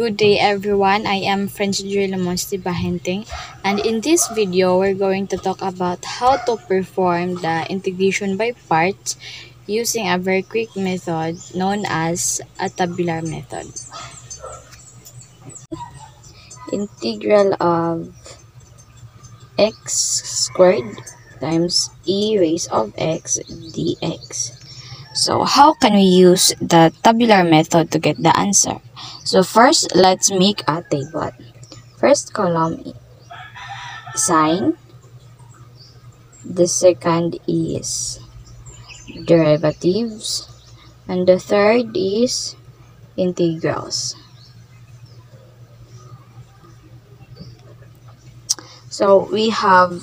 Good day everyone, I am Francisca Lamons Bahenting, and in this video we're going to talk about how to perform the integration by parts using a very quick method known as a tabular method. Integral of x squared times e raised of x dx. So how can we use the tabular method to get the answer? So first, let's make a table. First column, sign. The second is derivatives. And the third is integrals. So we have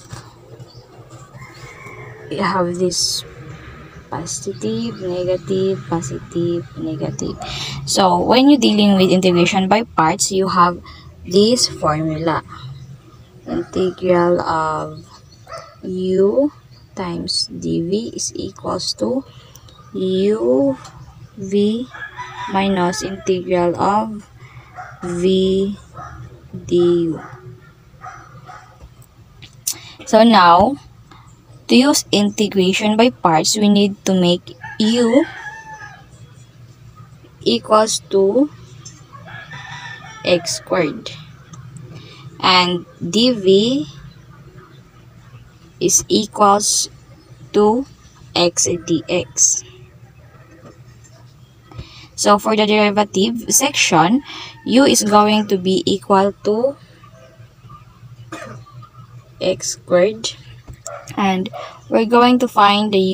this positive, negative, positive, negative. So when you're dealing with integration by parts, you have this formula. Integral of u times dv is equals to uv minus integral of v du. So now, to use integration by parts, we need to make u equals to x squared and dv is equals to x dx. So for the derivative section, u is going to be equal to x squared, and we're going to find the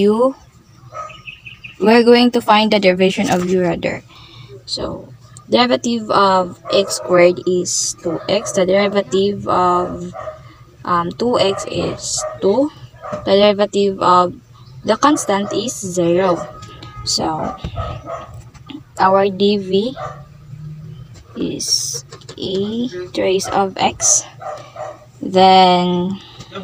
derivation of u rather. So derivative of x squared is 2x. The derivative of 2x is 2. The derivative of the constant is 0. So our dv is e trace of x. Then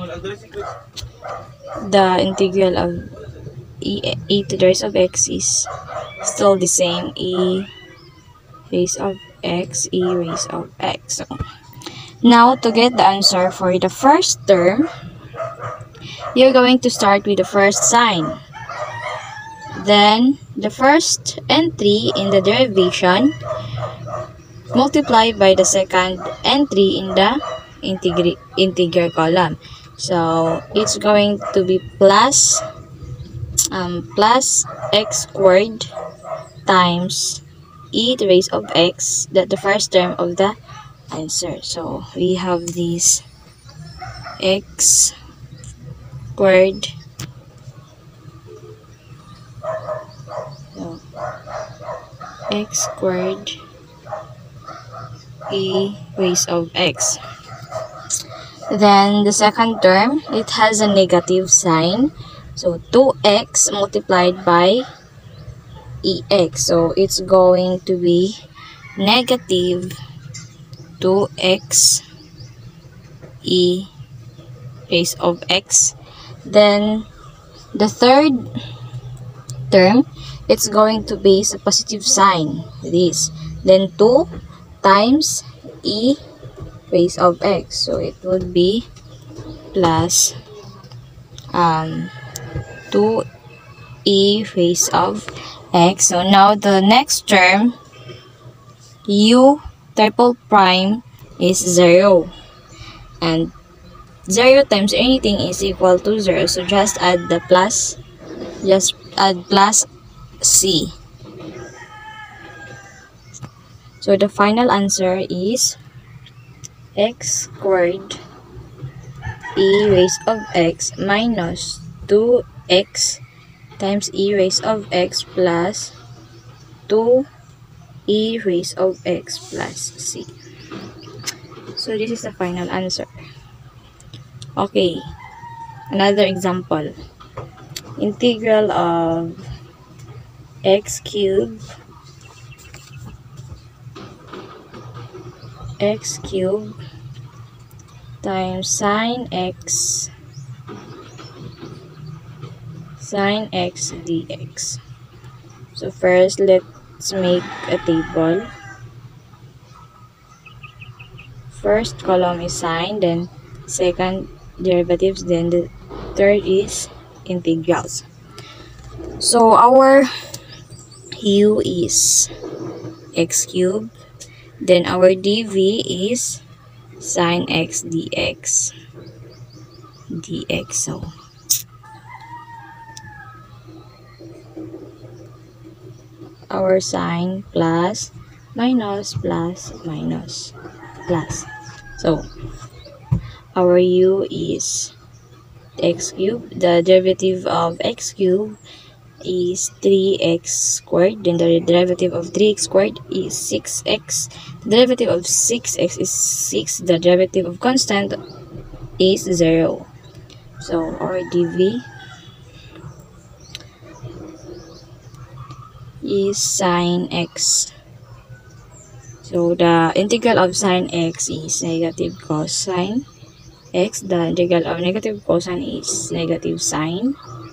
the integral of e to the raise of x is still the same, e raise of x, e raise of x. So now to get the answer for the first term, you're going to start with the first sign. Then the first entry in the derivation multiplied by the second entry in the integer column. So it's going to be plus x squared times e to the raise of x, that the first term of the answer. So we have this x squared, so x squared e raised of x. Then the second term, it has a negative sign, so 2x multiplied by ex, so it's going to be negative 2x e raised of x. Then the third term, it's going to be a positive sign, this. Then 2 times e raised of x, so it would be plus 2e raised of x. So now the next term, u triple prime is 0, and 0 times anything is equal to 0, so just add plus c. So the final answer is x squared e raised of x minus 2x times e raised of x plus 2e raised of x plus c. So this is the final answer. Okay, another example. Integral of x cubed times sine x dx. So first, let's make a table. first column is sine, then second derivatives, then the third is integrals. So our u is x cubed, then our dv is sine x dx. So our sine plus minus plus minus plus. So our u is x cubed. The derivative of x cubed is 3x squared. Then the derivative of 3x squared is 6x. The derivative of 6x is 6. The derivative of constant is 0. So our dv is sine x. So the integral of sine x is negative cosine x. The integral of negative cosine is negative sine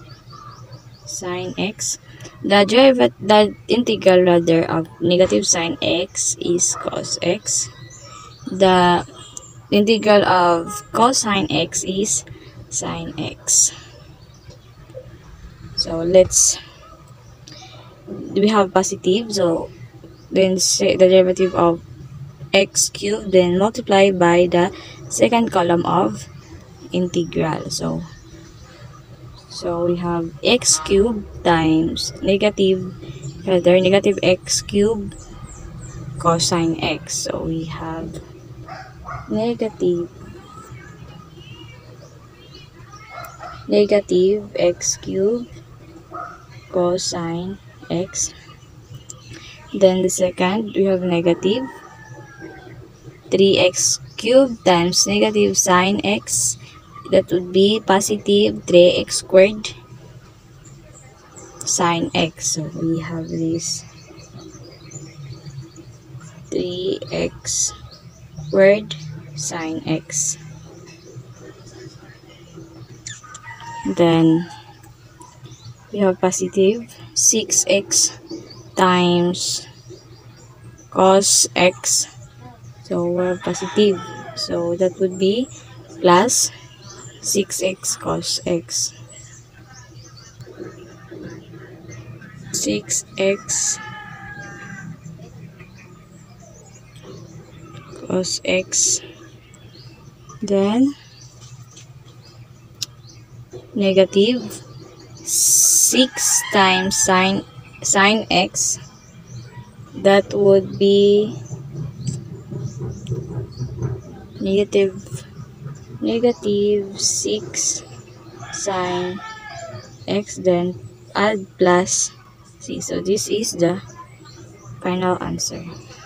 x. The integral rather of negative sine x is cos x. The integral of cosine x is sine x. So we have positive, so then say the derivative of x cubed, then multiply by the second column of integral. So we have x cubed times negative x cubed cosine x. So we have negative x cubed cosine x. Then the second, we have negative 3x cubed times negative sine x. That would be positive 3x squared sine x. So we have this 3x squared sine x. Then we have positive 6x times cos x. So we're positive. So that would be plus 6x cos x. 6x cos x. Then negative 6 times sine x. That would be negative 6 sine x, then add plus c. So this is the final answer.